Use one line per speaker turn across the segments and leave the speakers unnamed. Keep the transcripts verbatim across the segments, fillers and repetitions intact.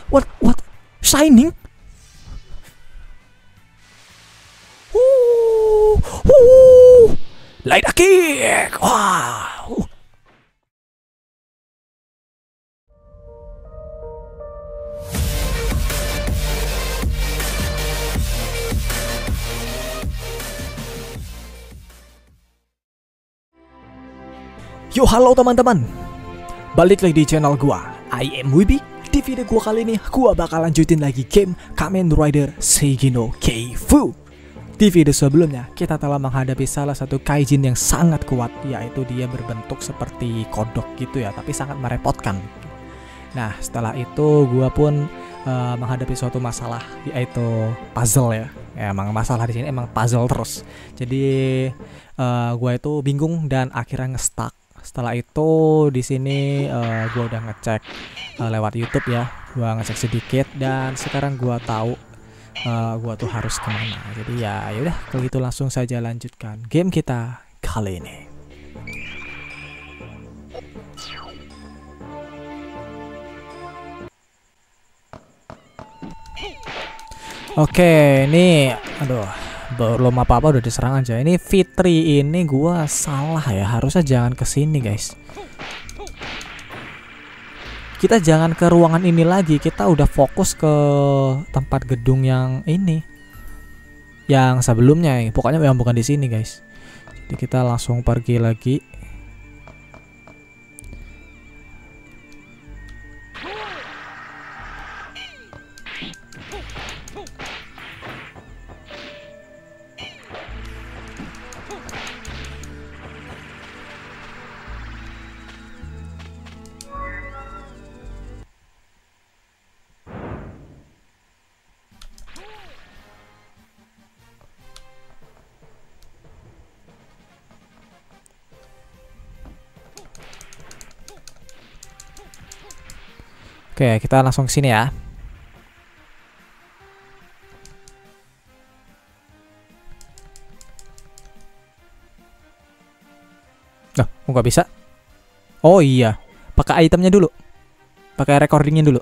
What what? Shining? Wuh, wuh. Light a kick. Wow. Yo, halo teman-teman. Balik lagi di channel gua, I am Wibi. Di video gua kali ini, gua bakal lanjutin lagi game Kamen Rider Seigi no Keifu. Di video sebelumnya, kita telah menghadapi salah satu kaijin yang sangat kuat, yaitu dia berbentuk seperti kodok gitu ya, tapi sangat merepotkan. Nah, setelah itu gua pun uh, menghadapi suatu masalah, yaitu puzzle ya. Ya, emang masalah di sini emang puzzle terus. Jadi uh, gua itu bingung dan akhirnya nge-stuck. Setelah itu di sini uh, gue udah ngecek uh, lewat YouTube ya, gue ngecek sedikit dan sekarang gue tahu uh, gue tuh harus kemana. Jadi ya yaudah kalau gitu langsung saja lanjutkan game kita kali ini. Oke, ini aduh. Belum apa-apa udah diserang aja. Ini Fitri ini gua salah ya. Harusnya jangan ke sini, guys. Kita jangan ke ruangan ini lagi. Kita udah fokus ke tempat gedung yang ini. Yang sebelumnya, pokoknya yang bukan di sini, guys. Jadi kita langsung pergi lagi. Oke, kita langsung ke sini ya. Nah, nggak bisa. Oh iya, pakai itemnya dulu. Pakai recordingnya dulu.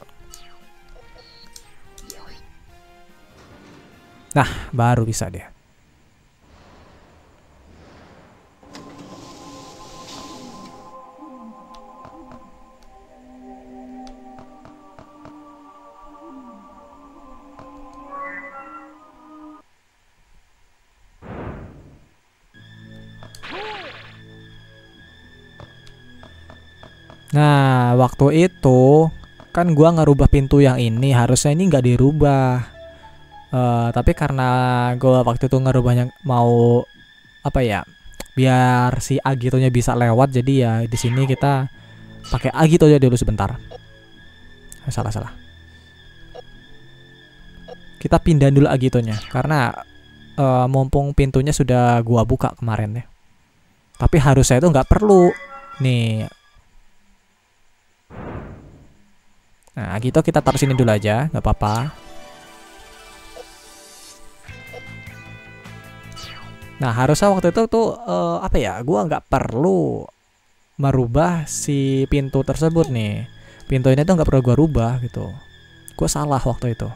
Nah, baru bisa dia. Nah, waktu itu kan gua ngerubah pintu yang ini, harusnya ini nggak dirubah. Uh, tapi karena gua waktu itu ngerubahnya mau apa ya? Biar si Agitonya bisa lewat, jadi ya di sini kita pakai Agito aja dulu sebentar. Salah salah. Kita pindahin dulu Agitonya karena uh, mumpung pintunya sudah gua buka kemarin ya. Tapi harusnya itu nggak perlu. Nih. Nah, gitu kita taruh sini dulu aja, nggak apa-apa. Nah, harusnya waktu itu tuh uh, apa ya? Gua nggak perlu merubah si pintu tersebut nih. Pintu ini tuh nggak perlu gua rubah gitu. Gua salah waktu itu.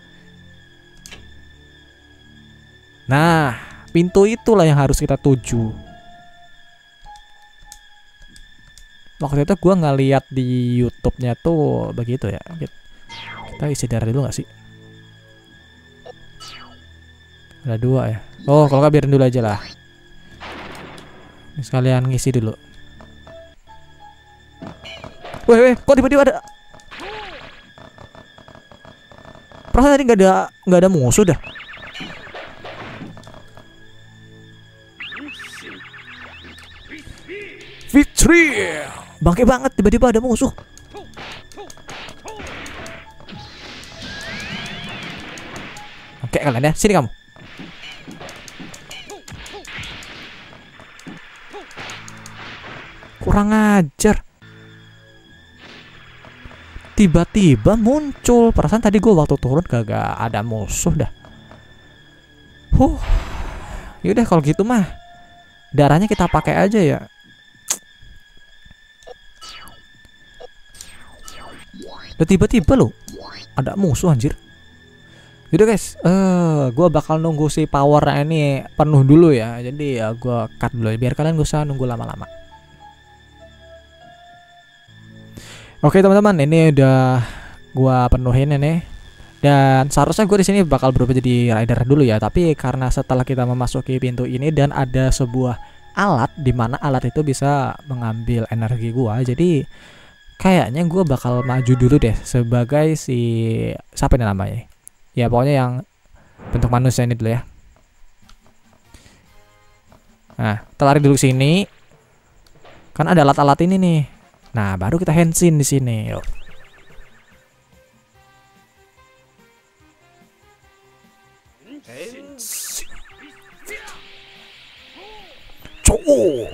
Nah, pintu itulah yang harus kita tuju. Waktu itu gue ngeliat di YouTube-nya tuh begitu ya. Kita isi darah dulu gak sih? Ada dua ya. Oh, kalau nggak biarin dulu aja lah. Ini sekalian ngisi dulu. Weh, weh, kok tiba-tiba ada? Perasaan tadi nggak ada nggak ada musuh dah. Fitri, bangke banget tiba-tiba ada musuh. Oke kalian ya, sini kamu. Kurang ajar. Tiba-tiba muncul. Perasaan tadi gue waktu turun kagak ada musuh dah. Huh. Yaudah kalau gitu mah darahnya kita pakai aja ya. Udah tiba-tiba loh ada musuh anjir. Yaudah guys, eh uh, gue bakal nunggu si powernya ini penuh dulu ya. Jadi ya gue cut dulu biar kalian gak usah nunggu lama-lama. Oke teman-teman, ini udah gue penuhin ini. Dan seharusnya gue di sini bakal berubah jadi rider dulu ya. Tapi karena setelah kita memasuki pintu ini dan ada sebuah alat di mana alat itu bisa mengambil energi gue, jadi kayaknya gue bakal maju dulu deh sebagai si siapa ini namanya? Ya pokoknya yang bentuk manusia ini dulu ya. Nah, kita lari dulu sini. Kan ada alat-alat ini nih. Nah, baru kita henshin di sini. Yuk. Cowok.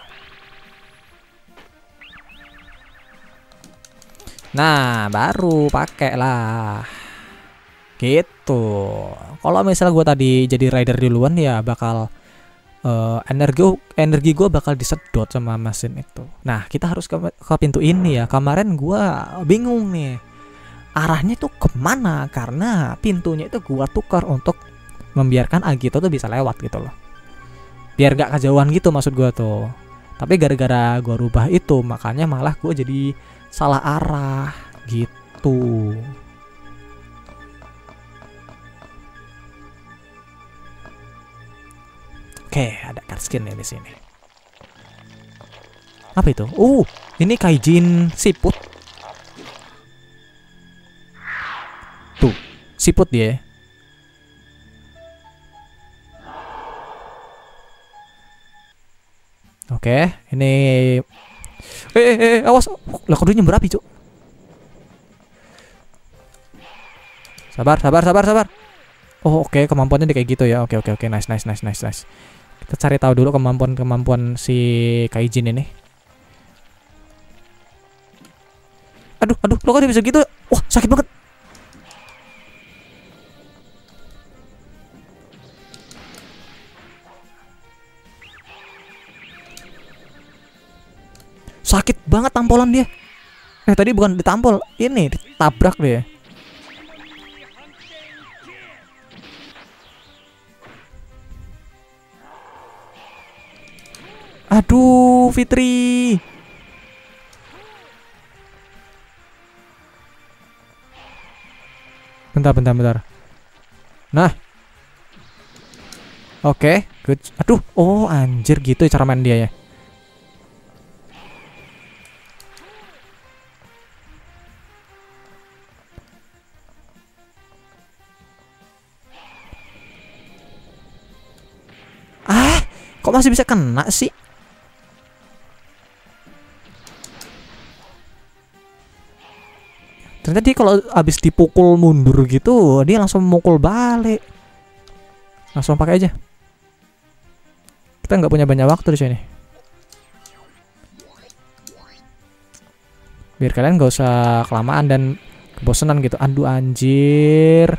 Nah, baru pakai lah. Gitu. Kalau misalnya gue tadi jadi rider duluan ya bakal uh, energi energi gue bakal disedot sama mesin itu. Nah, kita harus ke, ke pintu ini ya. Kemarin gue bingung nih. Arahnya tuh kemana? Karena pintunya itu gue tukar untuk membiarkan Agito tuh bisa lewat gitu loh. Biar gak kejauhan gitu maksud gue tuh. Tapi gara-gara gue rubah itu makanya malah gue jadi salah arah gitu. Oke, ada card skin nih di sini. Apa itu? Uh, ini Kaijin siput. Tuh, siput dia. Oke, ini eh eh, eh awas. Lah kudunya berapi, Cuk. Sabar, sabar, sabar, sabar. Oh, oke, okay. Kemampuannya kayak gitu ya. Oke, okay, oke, okay, oke. Okay. Nice, nice, nice, nice, nice. Kita cari tahu dulu kemampuan-kemampuan si Kaijin ini. Aduh, aduh, lo kok dia bisa gitu? Wah, sakit banget. Sakit banget tampolan dia. Eh, tadi bukan ditampol, ini ditabrak dia. Aduh, Fitri. Bentar, bentar, bentar. Nah. Oke, okay, good. Aduh, oh anjir gitu cara main dia ya. Ah, kok masih bisa kena sih? Ternyata dia kalau habis dipukul mundur gitu, dia langsung memukul balik. Langsung pakai aja. Kita nggak punya banyak waktu di sini. Biar kalian nggak usah kelamaan dan kebosanan gitu. Aduh anjir.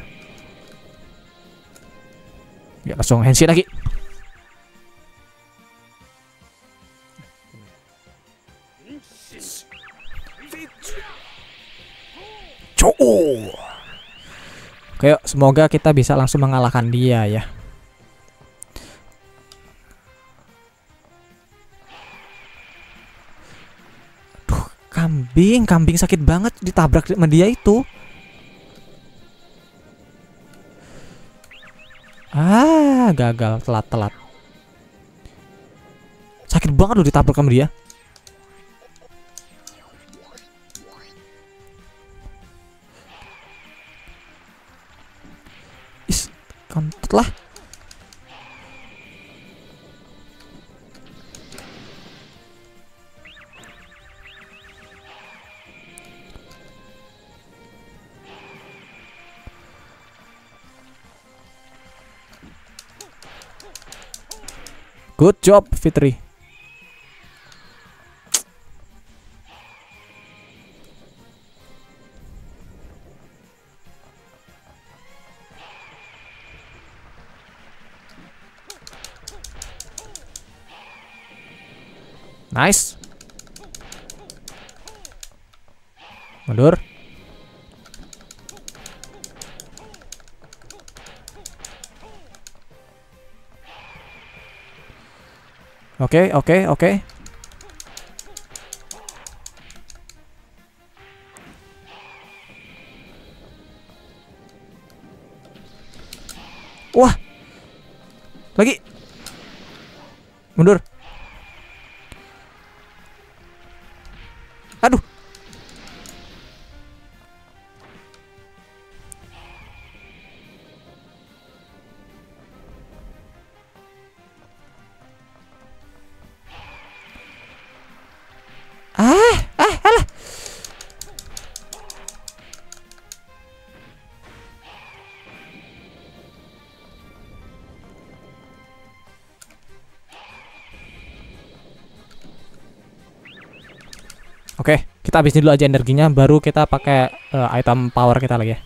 Ya langsung henshin lagi. Cowok. Oke, semoga kita bisa langsung mengalahkan dia ya. Duh, kambing, kambing sakit banget ditabrak sama dia itu. Ah, gagal, telat-telat. Sakit banget loh ditabrak sama dia. Kantut lah. Good job, Fitri. Nice. Mundur. Oke, oke, oke. Wah. Lagi. Mundur. Aduh. Ah, ah, alah. Oke, kita habisin dulu aja energinya, baru kita pakai uh, item power kita lagi ya.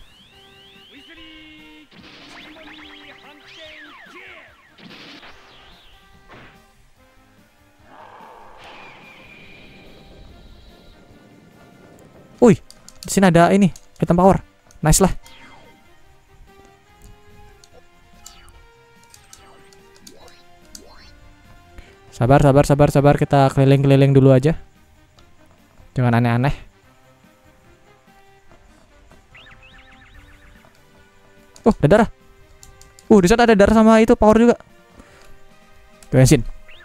Wih, di sini ada ini item power, nice lah. Sabar, sabar, sabar, sabar, kita keliling-keliling dulu aja. Jangan aneh-aneh. Oh, ada darah. Uh, di sana ada darah sama itu power juga. Bensin.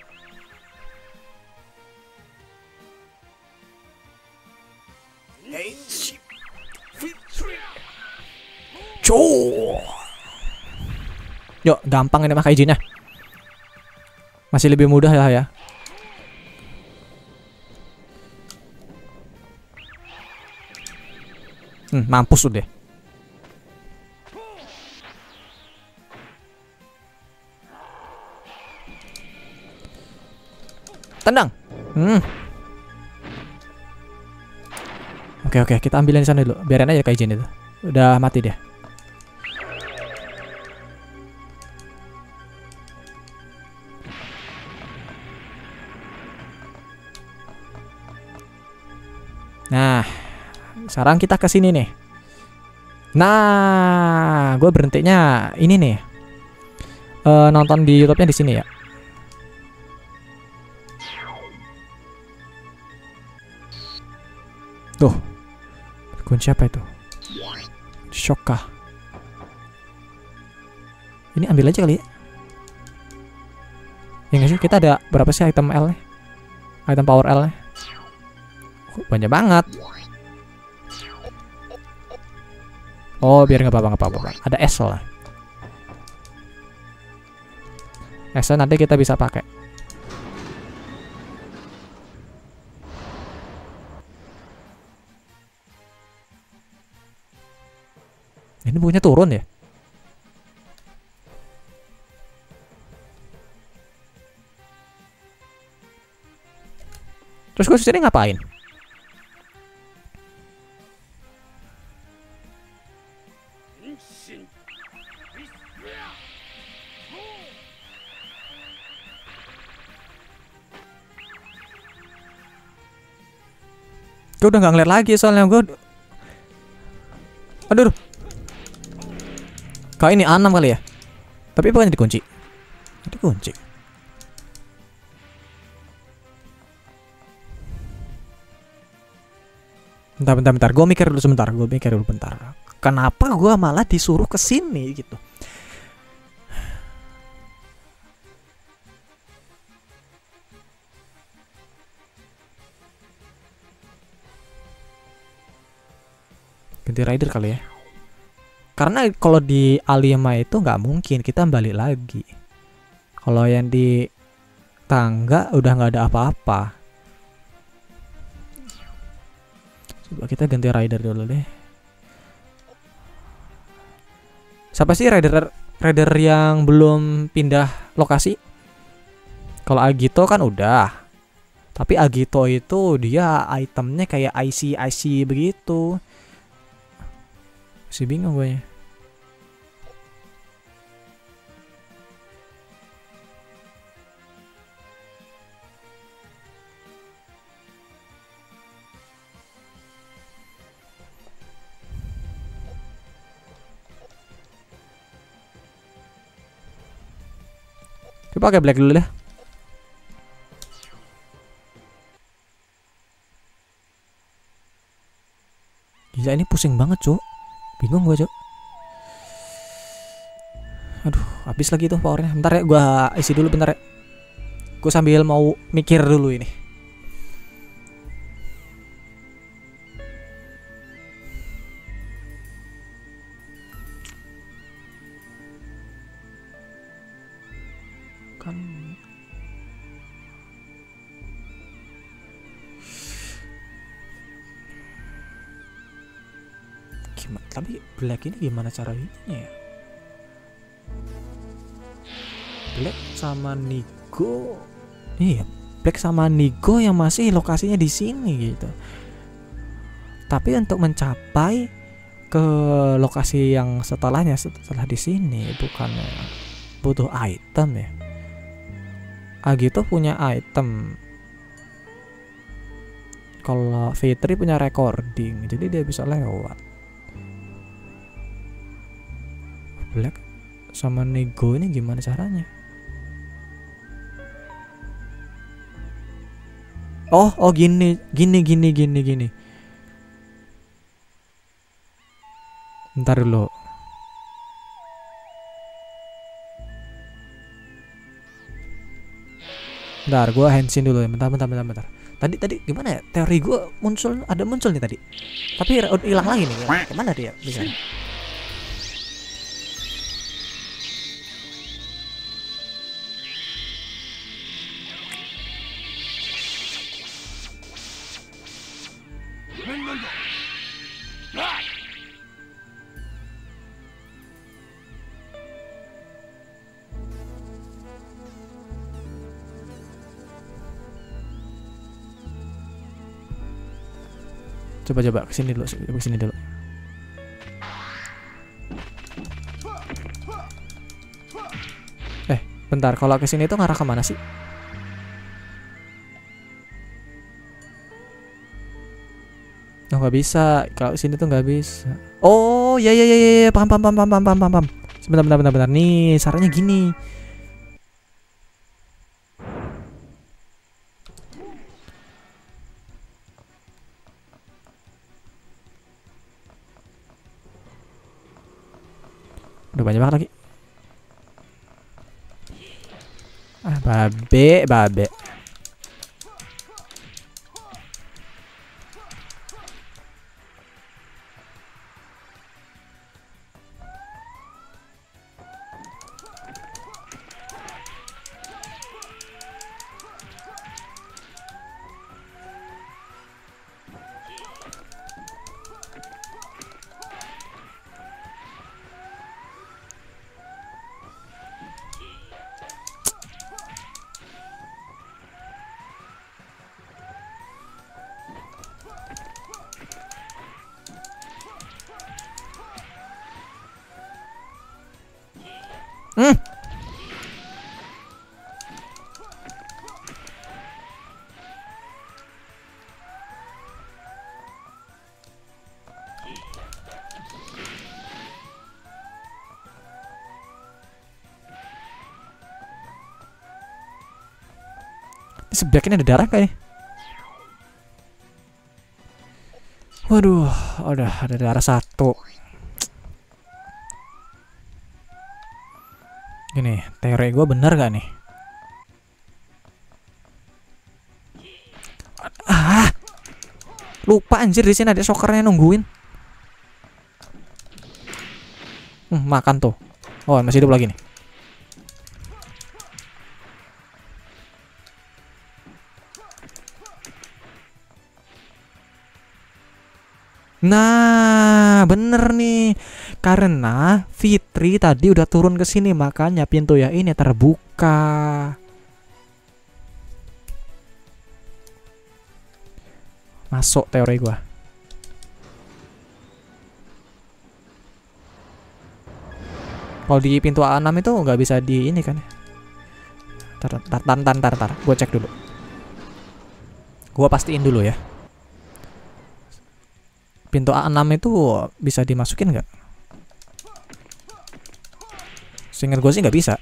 Yuk, gampang ini mah izinnya. Masih lebih mudah lah ya. Hmm, mampus udah. Tendang. Hmm. Oke oke, kita ambilin di sana dulu. Biarin aja kaijin itu. Udah mati dia. Nah, sekarang kita ke sini nih. Nah, gue berhentinya ini nih. Uh, nonton di YouTube-nya di sini ya. Tuh. Kunci apa itu? Shock kah? Ini ambil aja kali ya. Ya nggak sih, kita ada berapa sih item L-nya? Item power L-nya? Banyak banget. Oh, biar nggak apa-apa, nggak apa-apa. Ada S lah. S nanti kita bisa pakai. Ini bukunya turun ya? Terus gue sini ngapain? Gue udah nggak ngeliat lagi soalnya gue. Aduh. Kau ini A enam kali ya? Tapi bukan dikunci. Dikunci. Bentar, bentar, bentar. Gue mikir dulu sebentar. Gue mikir dulu bentar. Kenapa gue malah disuruh ke sini gitu? Ganti rider kali ya. Karena kalau di Alima itu nggak mungkin kita balik lagi. Kalau yang di tangga udah nggak ada apa-apa. Coba kita ganti rider dulu deh. Siapa sih rider rider yang belum pindah lokasi? Kalau Agito kan udah. Tapi Agito itu dia itemnya kayak I C I C begitu. Masih bingung gue ya. Coba pakai black dulu deh. Gila ini pusing banget cuk. Bingung gue cuk. Aduh habis lagi tuh powernya. Bentar ya gue isi dulu bentar ya. Gue sambil mau mikir dulu ini. Kan gimana, tapi Black ini gimana cara ininya ya? Black sama Nigo, iya Black sama Nigo yang masih lokasinya di sini gitu. Tapi untuk mencapai ke lokasi yang setelahnya setelah di sini bukannya butuh item ya? Agito punya item. Kalau Fitri punya recording, jadi dia bisa lewat. Black sama Nigo ini gimana caranya? Oh, oh gini, gini, gini, gini, gini. Bentar dulu. Bentar, gue handsin dulu ya. Bentar, bentar, bentar, bentar. Tadi, tadi gimana ya? Teori gue muncul, ada muncul nih tadi. Tapi hilang lagi nih. Kemana dia? Bisa. Coba coba kesini dulu, coba kesini dulu. Eh, bentar, kalau kesini itu ngarah kemana sih? Oh nggak bisa, kalau kesini tuh nggak bisa. Oh ya ya ya ya, paham paham paham paham paham paham paham. Sebentar bentar bentar bentar. Nih sarannya gini. Udah banyak banget lagi. Ah, babe, babe. Hmm. Sebelah ada darah kayak nih. Waduh, udah ada darah satu. Gini, teori gue bener gak nih? Ah, lupa anjir di sini ada sokernya nungguin. Hmm, makan tuh. Oh masih hidup lagi nih. Nah, bener nih. Karena Fitri tadi udah turun ke sini, makanya pintu ya ini terbuka. Masuk teori gua. Kalau di pintu A enam itu nggak bisa di ini kan? Tar, tar, tar, tar, tar, tar. Gua cek dulu. Gua pastiin dulu ya. Pintu A enam itu bisa dimasukin nggak? Seingat gue sih nggak bisa.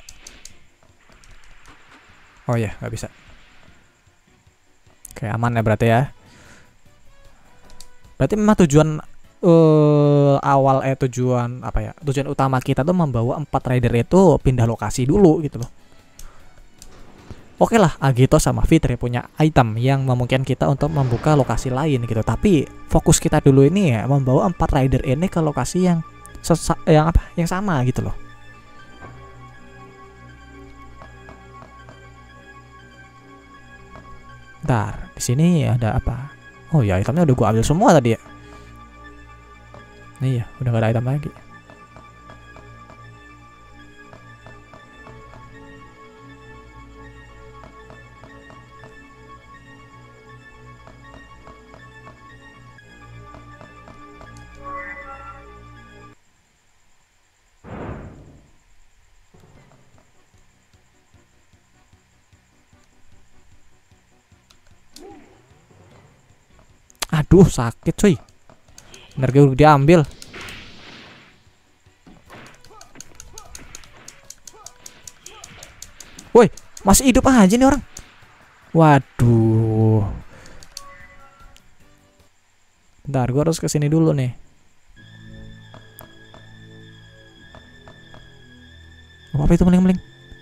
Oh ya, nggak bisa. Oke, aman ya berarti ya. Berarti memang tujuan uh, awal eh tujuan apa ya? Tujuan utama kita tuh membawa empat rider itu pindah lokasi dulu gitu loh. Oke lah, Agito sama Fitri punya item yang memungkinkan kita untuk membuka lokasi lain gitu. Tapi fokus kita dulu ini ya membawa empat rider ini ke lokasi yang sesa yang apa? Yang sama gitu loh. Bentar, di sini ada apa? Oh ya, itemnya udah gua ambil semua tadi ya. Nah, iya, udah gak ada item lagi. Aduh, sakit cuy. Energi udah diambil. Woi, masih hidup aja nih orang. Waduh. Bentar, gua harus kesini dulu nih. Apa itu meling-meling?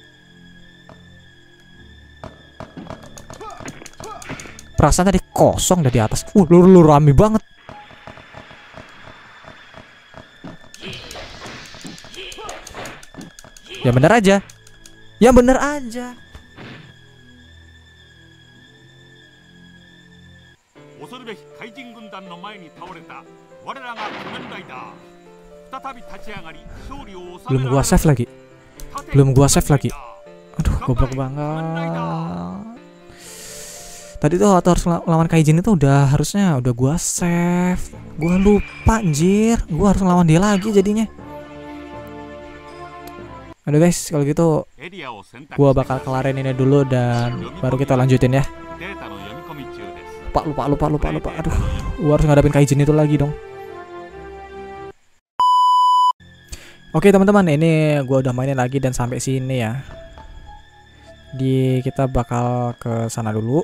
Perasaan tadi kosong dari atas. Uh, lu, lu rame banget. Ya bener aja. Ya bener aja. Belum gua save lagi. Belum gua save lagi. Aduh, goblok banget. Tadi tuh waktu harus lawan Kaijin itu udah harusnya udah gua save. Gua lupa anjir. Gua harus lawan dia lagi jadinya. Aduh guys, kalau gitu gua bakal kelarin ini dulu dan baru kita lanjutin ya. Lupa lupa lupa lupa lupa. Aduh, gua harus ngadapin Kaijin itu lagi dong. Oke teman-teman, ini gua udah mainin lagi dan sampai sini ya. Di kita bakal ke sana dulu.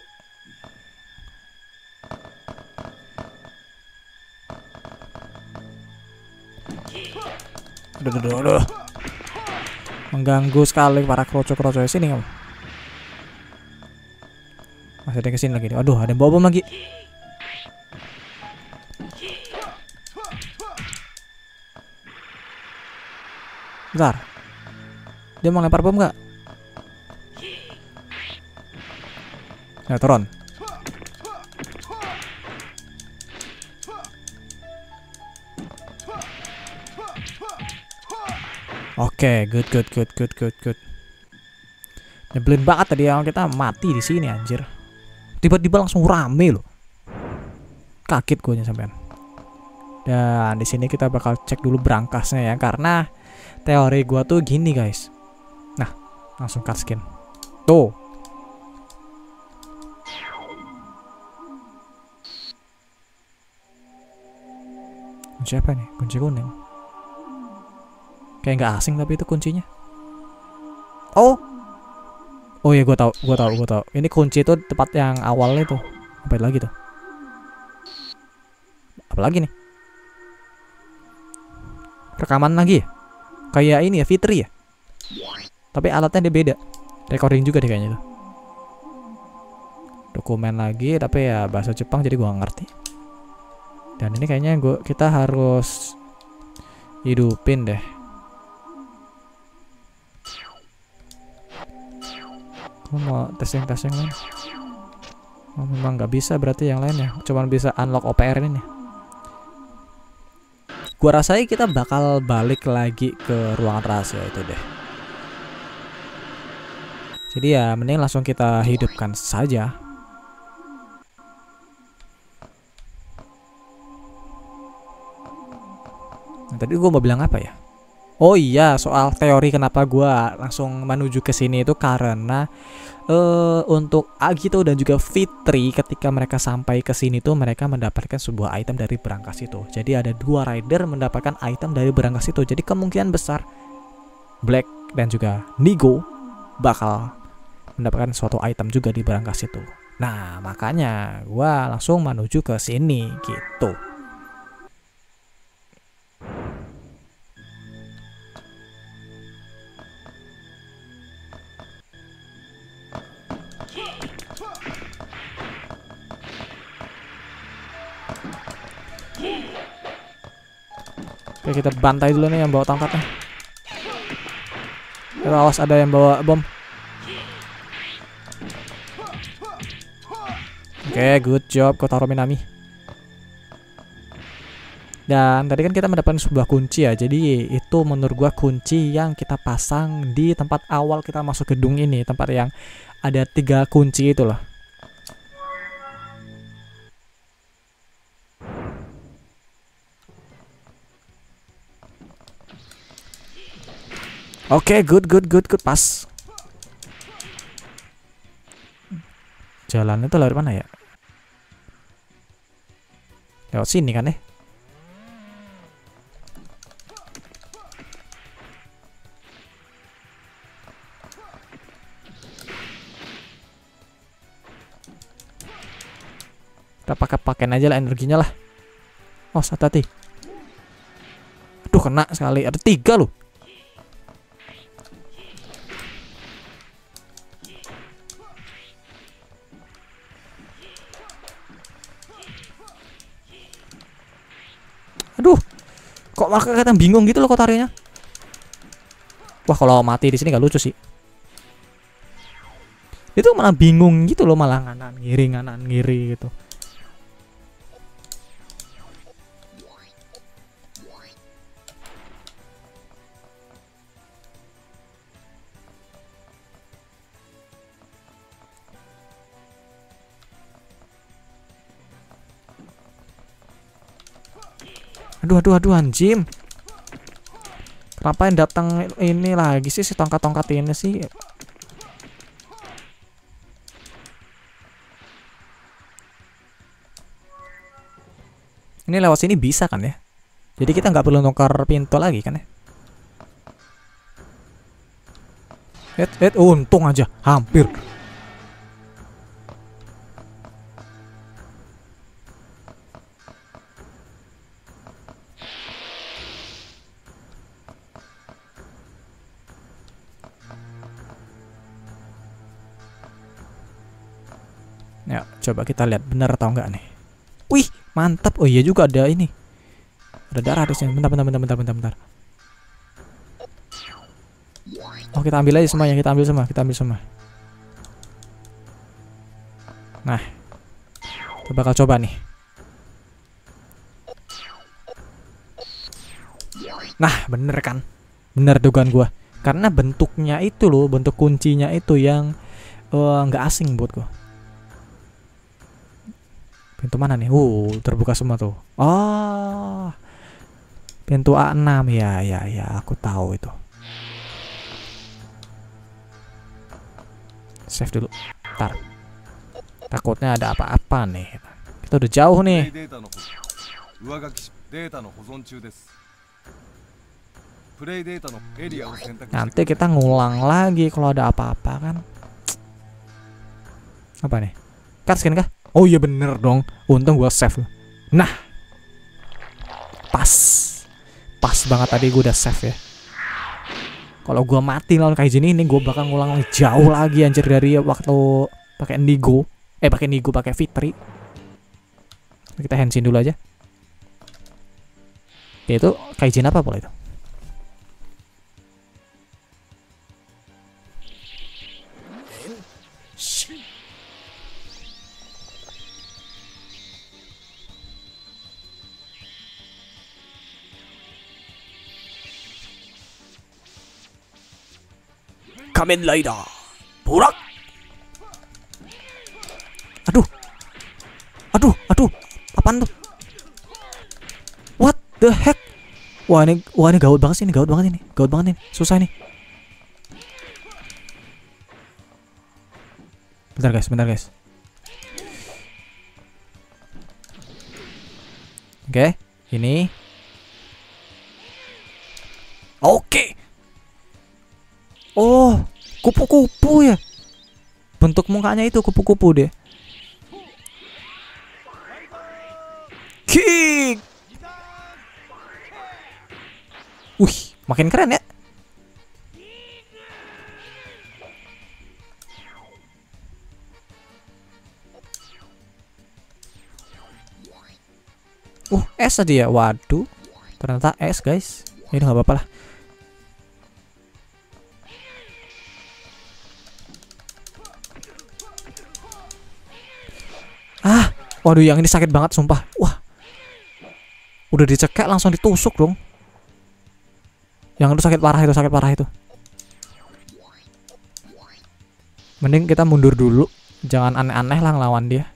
Aduh, aduh, aduh. Mengganggu sekali para kroco-kroco sini kamu. Masih ada yang kesini lagi. Aduh, ada yang bawa bom lagi. Bentar. Dia mau lempar bom nggak? Ya, turun. Oke, okay, good, good, good, good, good, good. Nyebelin banget tadi yang kita mati di sini anjir. Tiba-tiba langsung rame loh. Kaget gue sampean. Dan di sini kita bakal cek dulu berangkasnya ya, karena teori gue tuh gini guys. Nah, langsung cut skin. Tuh. Kunci apa nih? Kunci kuning. Kayak nggak asing tapi itu kuncinya. Oh, oh ya gue tahu, gue tahu, gue tahu. Ini kunci itu tempat yang awalnya tuh. Apa lagi tuh? Apa lagi nih? Rekaman lagi ya? Kayak ini ya, Fitri ya. Tapi alatnya dia beda. Recording juga deh kayaknya tuh. Dokumen lagi, tapi ya bahasa Jepang jadi gue nggak ngerti. Dan ini kayaknya gua kita harus hidupin deh. Aku mau testing-testing lain. Oh, memang nggak bisa berarti yang lainnya. Cuman bisa unlock O P R ini. Gua rasanya kita bakal balik lagi ke ruangan rahasia itu deh. Jadi ya mending langsung kita hidupkan saja. Nah, tadi gua mau bilang apa ya? Oh iya, soal teori kenapa gua langsung menuju ke sini itu karena uh, untuk Agito dan juga Fitri ketika mereka sampai ke sini tuh mereka mendapatkan sebuah item dari berangkas itu. Jadi ada dua rider mendapatkan item dari berangkas itu. Jadi kemungkinan besar Black dan juga Nigo bakal mendapatkan suatu item juga di berangkas itu. Nah, makanya gua langsung menuju ke sini gitu. Oke, kita bantai dulu nih yang bawa tongkatnya. Awas, ada yang bawa bom. Oke, good job Kotaro Minami. Dan tadi kan kita mendapatkan sebuah kunci ya. Jadi itu menurut gua kunci yang kita pasang di tempat awal kita masuk gedung ini, tempat yang ada tiga kunci itu loh. Oke, okay, good, good, good, good, pas. Jalan itu lewat mana ya? Lewat sini kan ya? Kita pakai-pakein aja lah energinya lah. Oh, hati-hati. Aduh, kena sekali. Ada tiga loh. Aduh, kok malah kelihatan bingung gitu loh kotarnya. Wah, kalau mati di sini gak lucu sih. Itu malah bingung gitu loh, malah nganan ngiri nganan ngiri gitu. Aduh, aduh, aduh, anjim. Kenapa yang datang ini lagi sih, si tongkat-tongkat ini sih? Ini lewat sini bisa kan ya? Jadi kita nggak perlu nongkar pintu lagi kan ya? Eh, eh, untung aja, hampir. Ya, coba kita lihat benar atau enggak nih. Wih, mantap. Oh iya juga ada ini. Ada darah di sini. Bentar, bentar, bentar, bentar, bentar, bentar. Oh, kita ambil aja semuanya, kita ambil semua, kita ambil semua. Nah, kita bakal coba nih. Nah, bener kan? Bener dugaan gua. Karena bentuknya itu loh, bentuk kuncinya itu yang nggak uh, asing buat gua. Pintu mana nih? Uh, terbuka semua tuh. Oh, pintu A enam. Ya, ya, ya, aku tahu itu. Save dulu. Ntar. Takutnya ada apa-apa nih. Kita udah jauh nih. Nanti kita ngulang lagi kalau ada apa-apa kan. Apa nih? Cutscene kah? Oh iya bener dong. Untung gua save. Nah, pas. Pas banget tadi gua udah save ya. Kalau gua mati lawan kayak gini ini gua bakal ngulang jauh lagi anjir dari waktu pakai Indigo. Eh pakai Indigo, pakai Fitri. Kita hensin dulu aja. Ya itu kaijin apa pula itu? Kamen Rider Burak. Aduh. Aduh, aduh. Apaan tuh? What the heck? Wah ini, wah ini gawat banget sih, ini gawat banget ini. Gawat banget ini. Susah nih. Bentar guys, bentar guys. Oke, ini. Oke. Oh, kupu-kupu ya. Bentuk mukanya itu kupu-kupu deh. Kick. Wih, makin keren ya. Uh, S tadi ya. Waduh. Ternyata S, guys. Ini nggak apa-apa lah. Ah, waduh, yang ini sakit banget sumpah. Wah. Udah dicekek langsung ditusuk dong. Yang itu sakit parah itu, sakit parah itu. Mending kita mundur dulu. Jangan aneh-aneh lah ngelawan dia.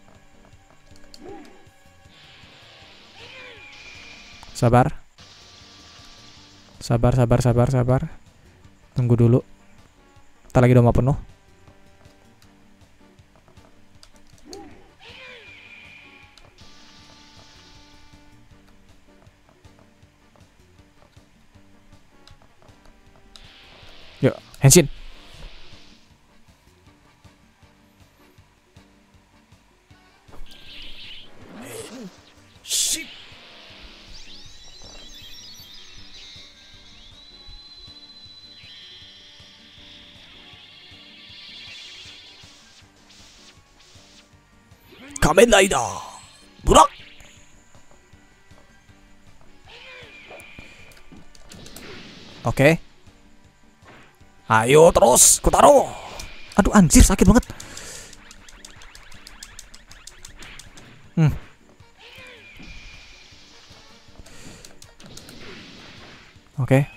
Sabar. Sabar, sabar, sabar, sabar. Tunggu dulu. Kita lagi udah mau penuh. Yuk, Henshin. Kamen Rider Burak. Oke. Ayo terus, Kotaro. Aduh anjir, sakit banget. Hmm. Oke.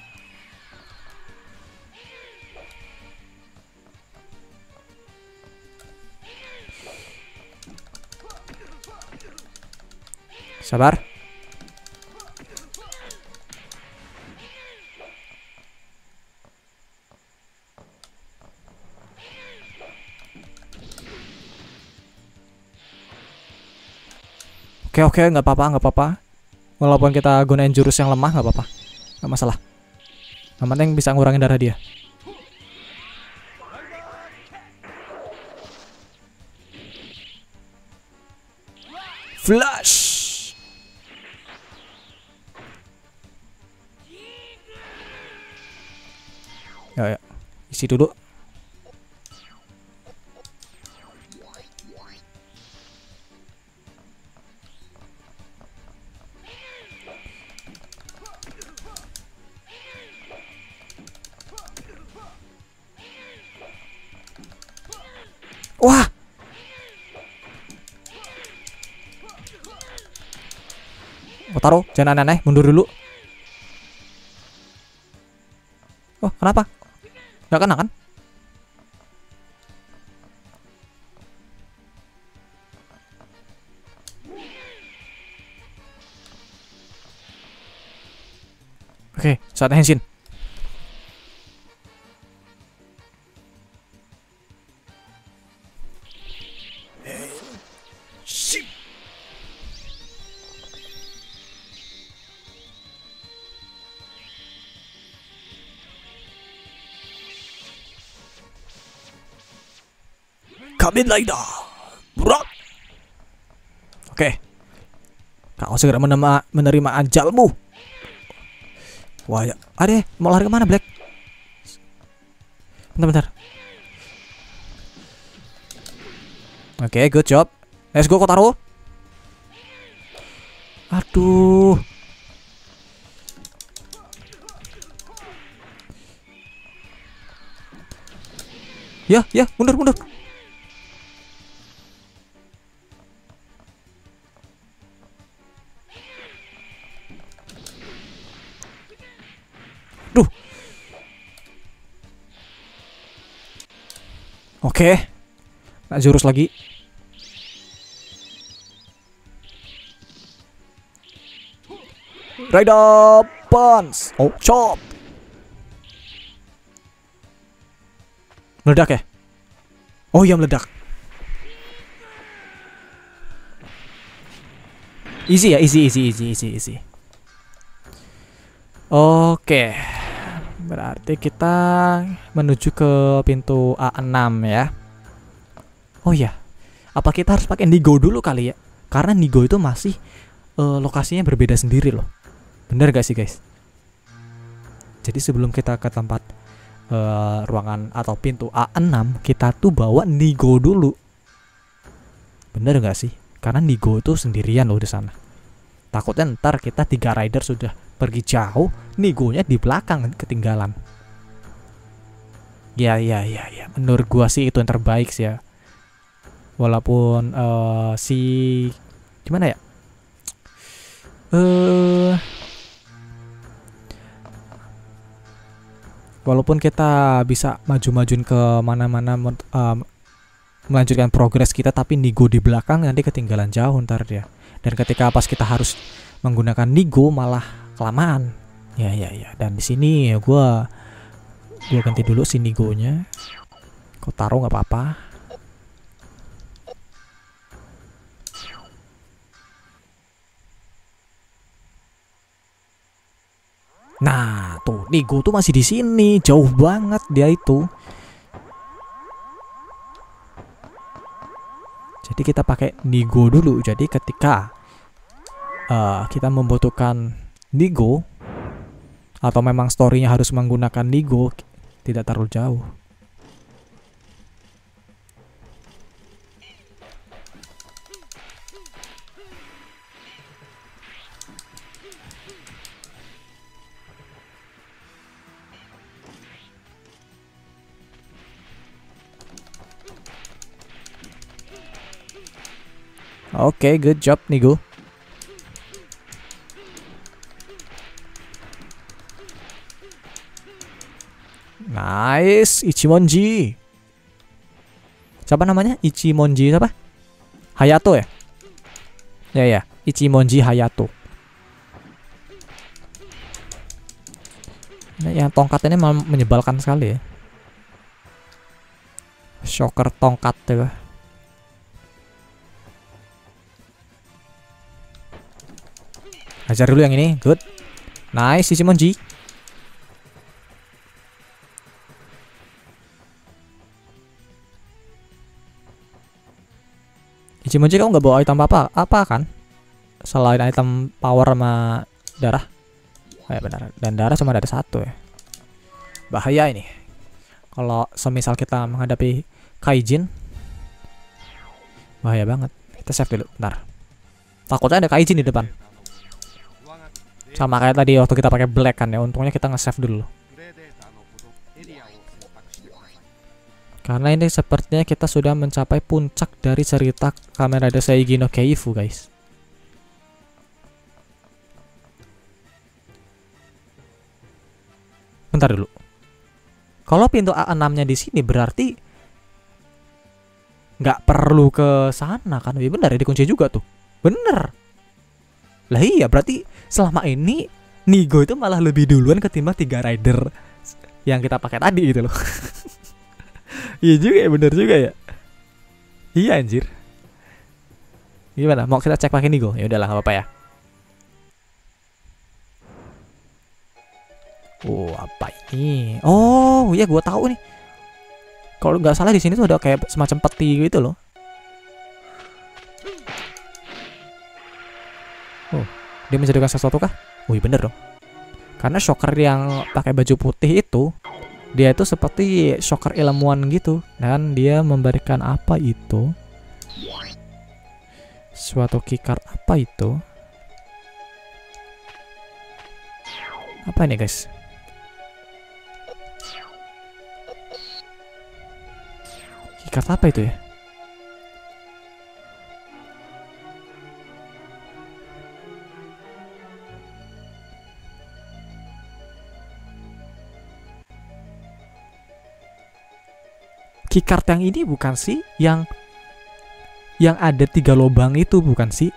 Sabar. Oke oke, nggak apa-apa, nggak apa-apa. Walaupun kita gunain jurus yang lemah nggak apa-apa, nggak masalah. Yang penting bisa ngurangin darah dia. Flash. Ya, ya. Isi dulu. Wah. Kotaro, jangan aneh-aneh, mundur dulu. Oh, kenapa? Gak kena kan? Oke, saatnya Henshin. Kamen Rider Burak. Oke. Kau segera menerima, menerima ajalmu. Wah ya. Ade, mau lari kemana Black? Bentar-bentar. Oke, good job. Let's go Kotaro. Aduh. Ya, ya, mundur, mundur. Duh. Oke. Nah, jurus lagi. Rider Punch. Oh, chop. Meledak ya? Oh iya, meledak. Easy ya, easy, easy, easy, easy, easy. Oke. Berarti kita menuju ke pintu A enam ya. Oh iya. Apa kita harus pakai Nigo dulu kali ya? Karena Nigo itu masih uh, lokasinya berbeda sendiri loh. Bener gak sih guys? Jadi sebelum kita ke tempat uh, ruangan atau pintu A enam, kita tuh bawa Nigo dulu. Bener gak sih? Karena Nigo itu sendirian loh di sana. Takutnya ntar kita tiga rider sudah pergi jauh, Nigonya di belakang ketinggalan. Ya ya ya ya, menurut gua sih itu yang terbaik sih ya. Walaupun uh, si gimana ya? Eh uh, walaupun kita bisa maju-majuin ke mana-mana uh, melanjutkan progres kita, tapi Nigo di belakang nanti ketinggalan jauh ntar dia. Dan ketika pas kita harus menggunakan Nigo malah kelamaan. Ya ya ya. Dan di sini ya gua gua ganti dulu si Nigonya. Kau taruh nggak apa-apa. Nah, tuh Nigo tuh masih di sini, jauh banget dia itu. Jadi kita pakai Nigo dulu. Jadi ketika uh, kita membutuhkan Nigo atau memang storynya harus menggunakan Nigo, tidak terlalu jauh. Oke, okay, good job Nigo. Nice, Ichimonji. Siapa namanya? Ichimonji siapa? Hayato ya? Ya ya, Ichimonji Hayato. Nah, yang tongkat ini menyebalkan sekali ya. Shocker tongkat tuh. Hajar dulu yang ini, good. Nice, Ichimonji. Ichimonji kamu nggak bawa item apa apa kan? Selain item power sama darah. Oh, ya benar. Dan darah cuma ada satu ya. Bahaya ini. Kalau semisal kita menghadapi Kaijin, bahaya banget. Kita save dulu, bentar. Takutnya ada Kaijin di depan. Sama kayak tadi waktu kita pakai black kan ya. Untungnya kita nge-save dulu. Karena ini sepertinya kita sudah mencapai puncak dari cerita Kamen Rider Seigi no Keifu, guys. Bentar dulu. Kalau pintu A enam-nya di sini berarti nggak perlu ke sana kan? Ya benar ya, dikunci juga tuh. Bener. Lah iya, berarti selama ini Nigo itu malah lebih duluan ketimbang tiga rider yang kita pakai tadi gitu loh. Iya juga ya, bener juga ya. Iya anjir. Gimana? Mau kita cek pakai Nigo? Ya udahlah, nggak apa-apa ya. Oh, apa ini? Oh, iya gua tahu nih. Kalau nggak salah di sini tuh ada kayak semacam peti gitu loh. Oh, dia menjadikan sesuatu kah? Oh iya bener dong. Karena shocker yang pakai baju putih itu, dia itu seperti shocker ilmuwan gitu. Dan dia memberikan apa itu? Suatu keycard apa itu? Apa ini guys? Keycard apa itu ya? Keycard yang ini bukan sih? Yang yang ada tiga lubang itu bukan sih?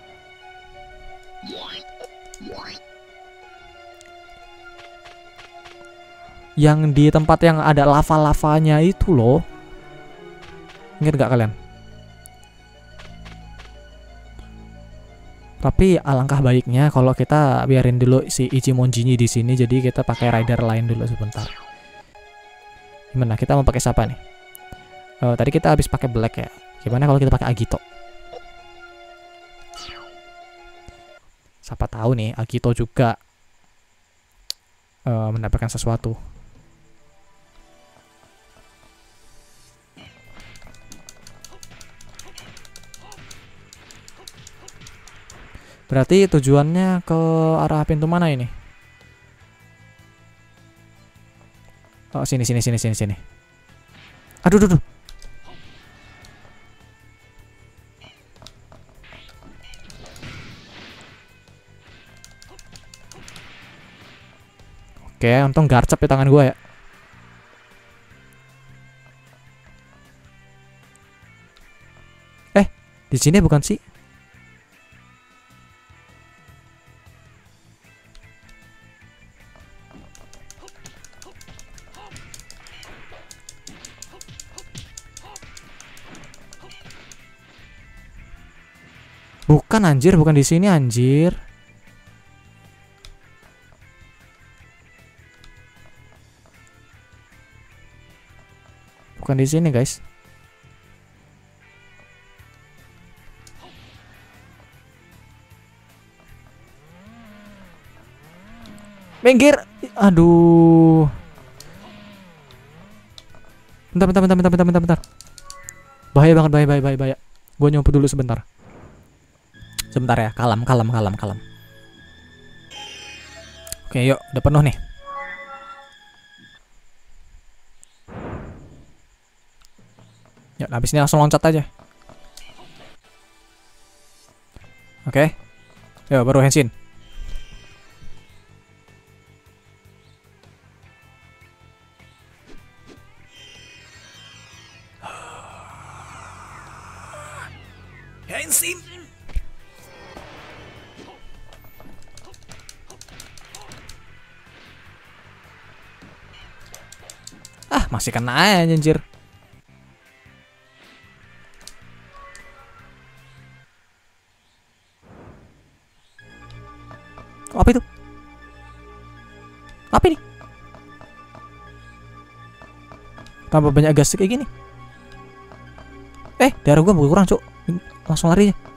Yang di tempat yang ada lava-lavanya itu loh. Ingat gak kalian? Tapi alangkah baiknya kalau kita biarin dulu si Ichimonji di sini, jadi kita pakai rider lain dulu sebentar. Gimana? Kita mau pakai siapa nih? Uh, tadi kita habis pakai black ya. Gimana kalau kita pakai Agito? Siapa tahu nih Agito juga uh, mendapatkan sesuatu. Berarti tujuannya ke arah pintu mana ini? Oh, sini sini sini sini sini. Aduh, aduh, aduh. Oke, untung garcep di tangan gue ya. Eh, di sini bukan sih? Bukan anjir, bukan di sini anjir. Bukan di sini, guys. Minggir. Aduh. Bentar, bentar, bentar, bentar, bentar, bentar, bentar. Bahaya banget, bahaya, bahaya, bahaya, bahaya. Gue nyumput dulu sebentar. Sebentar ya, kalem, kalem, kalem, kalem. Oke, yuk, udah penuh nih. Yuk, habis ini langsung loncat aja. Oke. Yuk, baru Henshin. Henshin. Ah, masih kena aja anjir. Oh, apa itu? Apa ini? Tambah banyak gas kayak gini. Eh, darah gua berkurang, Cuk. Langsung lari ya.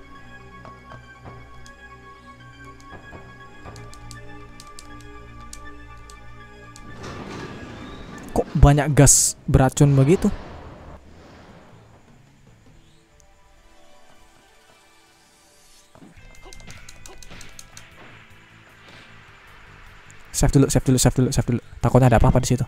Kok banyak gas beracun begitu? Save dulu, save dulu, save dulu, save dulu. Takutnya ada apa-apa di situ.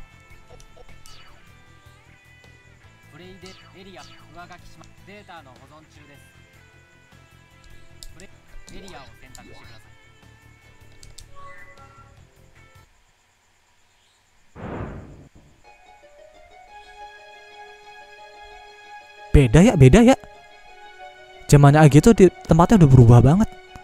Beda ya, beda ya. Zamannya A G tuh di tempatnya udah berubah banget.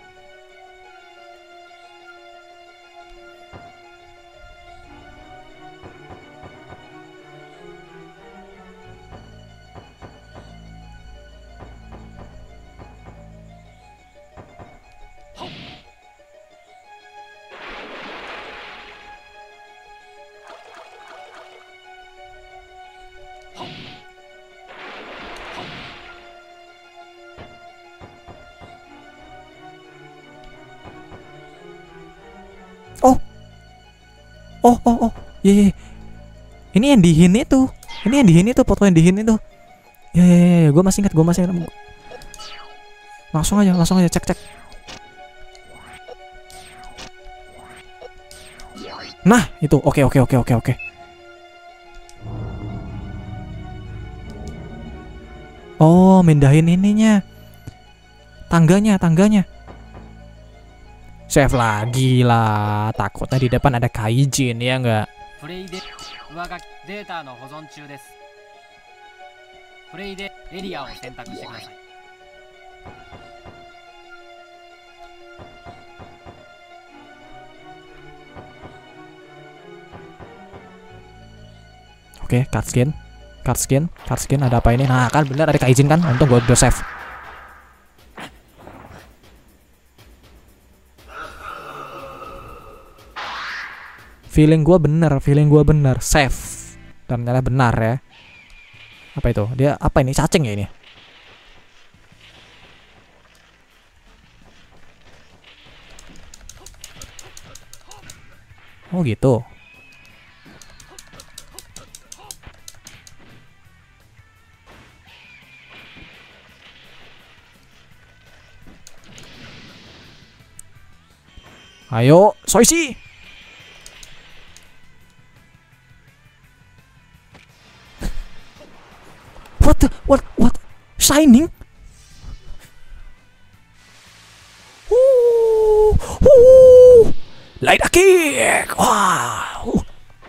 Oh, oh, oh, oh, iya, yeah, yeah. Ini yang dihin itu, ini yang dihin itu, foto yang dihin itu. Ya, ya, ya, ya. Gue masih ingat, gue masih ingat. Langsung aja, langsung aja, cek, cek. Nah, itu, oke, oke, oke, oke, oke. Oh, mindahin ininya, tangganya, tangganya. Save lagi lah, takutnya di depan ada kaijin ya enggak. Oke, okay, cutscene, cutscene, cutscene, ada apa ini? Nah kan bener ada kaijin kan, untung gue udah save. Feeling gue bener, feeling gue bener, save. Dan ternyata benar ya. Apa itu? Dia apa ini? Cacing ya ini? Oh gitu. Ayo, Soishi. What the, what what Shining? Wuh, wuh. Light a kick. Wow.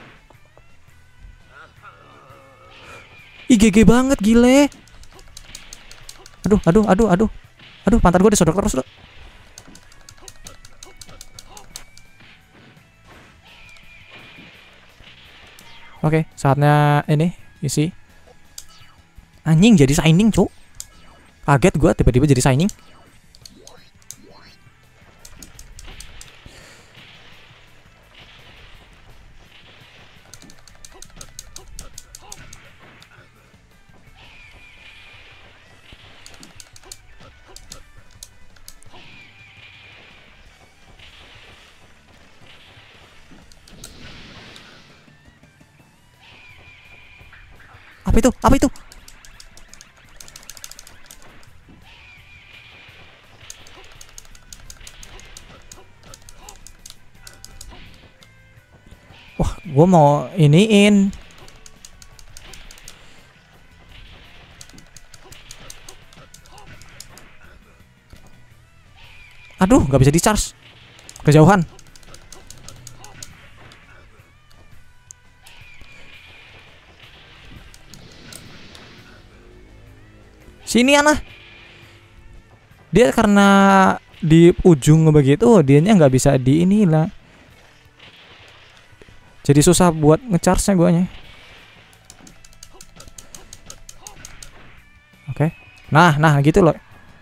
Ih, G G banget gile. Aduh, aduh, aduh, aduh. Aduh, pantat gue disodok terus. Oke, saatnya ini isi. Anjing jadi Shining, cuk. Kaget gue tiba-tiba jadi Shining. Apa itu? Apa itu? Wah, gue mau iniin. Aduh, nggak bisa di-charge. Kejauhan. Sini Ana. Dia karena di ujung begitu, dianya nggak bisa di inilah. Jadi susah buat ngecharge-nya guanya. Oke. Nah, nah gitu loh.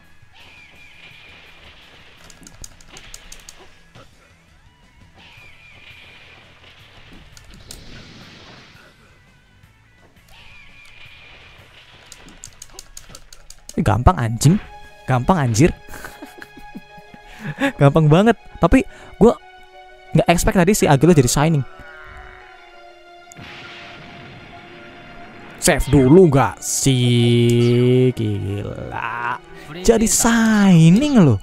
Gampang anjing. Gampang anjir. Gampang banget. Tapi gue nggak expect tadi si Agilo jadi Shining. Save dulu gak sih? Gila. Jadi Shining loh.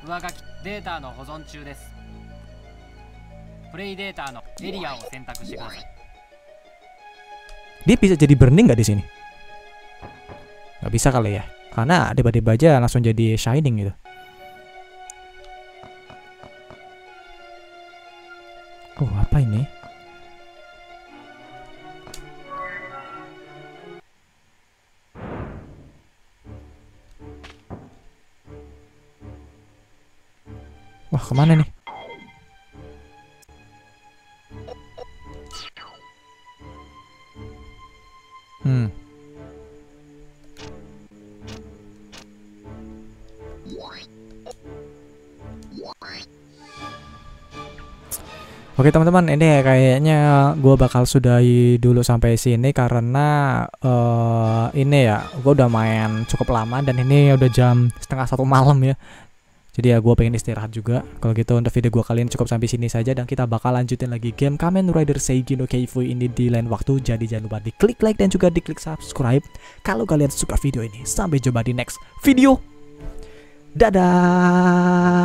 Dia bisa jadi burning gak di sini? Gak bisa kali ya. Karena tiba-tiba aja langsung jadi Shining gitu. Oh, apa ini? Wah, kemana nih? Hmm. Oke teman-teman, ini kayaknya gue bakal sudahi dulu sampai sini karena uh, ini ya, gue udah main cukup lama dan ini udah jam setengah satu malam ya. Jadi ya gue pengen istirahat juga. Kalau gitu untuk video gue kali ini cukup sampai sini saja dan kita bakal lanjutin lagi game Kamen Rider Seigi no Keifu ini di lain waktu. Jadi jangan lupa diklik like dan juga diklik subscribe kalau kalian suka video ini. Sampai jumpa di next video. Dadah.